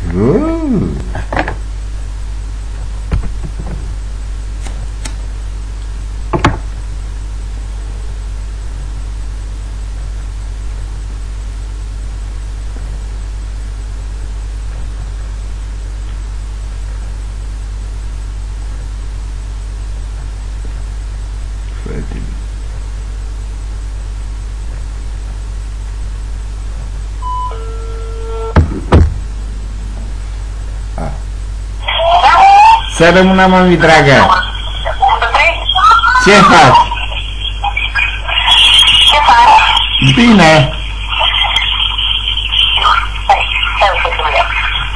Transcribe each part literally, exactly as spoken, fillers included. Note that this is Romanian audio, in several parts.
Uh. Să rămână, mami dragă. Ce faci? Ce faci? Bine. Stai, stai să te vedem.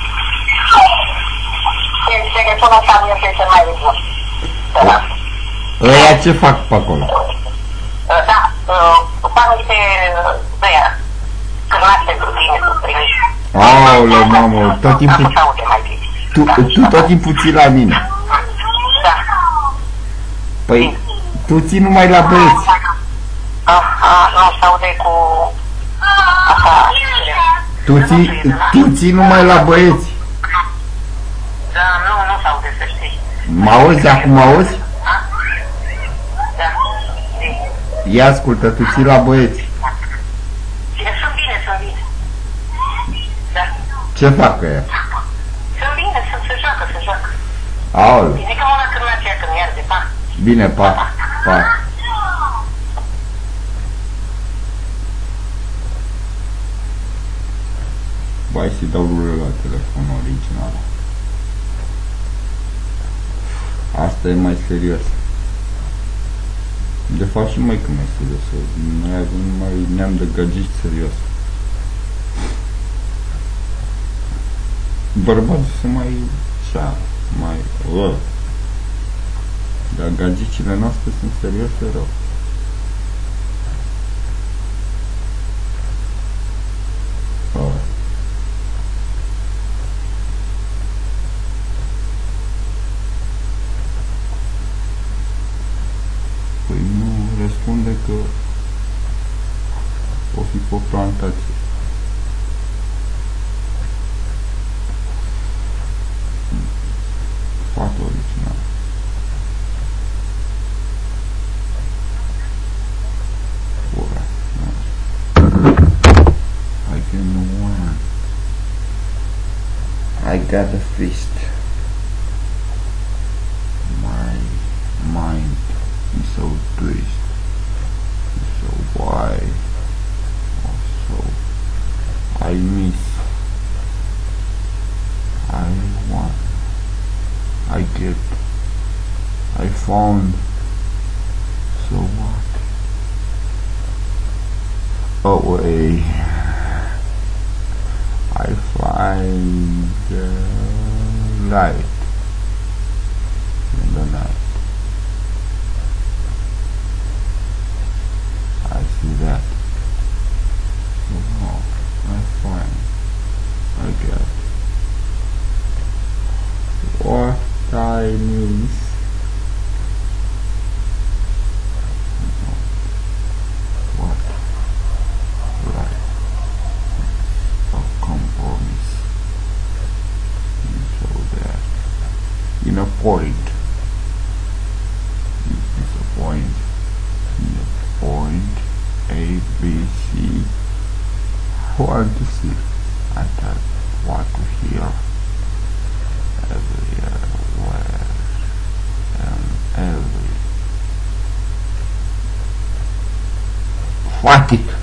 Telefonul ăsta nu este cel mai bun. Ăia ce fac pe acolo? Da, fac niște ăia, cârnaște cu tine, cu primiși. Aoleu, mamă, tot timpul... Tu, tu tot timpul ții la mine. Da. Păi, tu ții numai la băieți. Aha, nu se aude cu... Asta... Tu ții, tu ții numai la băieți. Da, nu, nu se aude, să știi. Mă auzi? Acum mă auzi? Da. Ia ascultă, tu ții la băieți. Sunt bine, sunt bine. Da. Ce fac ăia? Sunt bine, sunt, se joacă, se joacă. Aoleu. Ridică mâna când aceea, când iarde, pa. Bine, pa, pa. Vai să-i dau rulele la telefonul original. Asta e mai serios. De fapt și mai când mai serios. Noi avem numai neam de gagici serios. Bărbații sunt mai așa, mai uh. Dar gagicile noastre sunt serioase rău. Uh. Păi nu răspunde că o fi pe plantație. Foarte original. Ora. I can win. I got a fist. My mind is so twist. So why? Also, I miss. I want. I get, I found, so what? Away, I find the light in the night. I see that. So now I find, I get. What I miss. What? Right. A compromise. So that in a point. This is a point. In a point A, B, C. What to see? I thought what to hear. Everywhere and every. Fuck it.